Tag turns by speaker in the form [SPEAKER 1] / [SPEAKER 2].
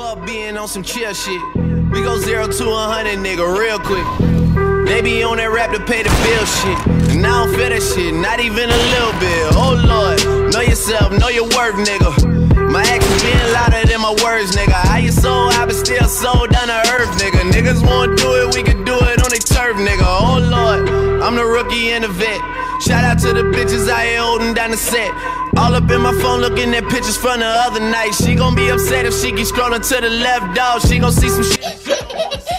[SPEAKER 1] up being on some chill shit. We go 0 to 100, nigga, real quick. They be on that rap to pay the bill shit, and I don't feel that shit, not even a little bit. Oh Lord, know yourself, know your worth, nigga. My actions being louder than my words, nigga. How you so high but still so down to earth, nigga? Niggas won't do it, we can do it on their turf, nigga. Oh Lord, I'm the rookie and the vet. Shout out to the bitches out here holding down the set. All up in my phone looking at pictures from the other night. She gon' be upset if she keep scrolling to the left, dog. She gon' see some shit.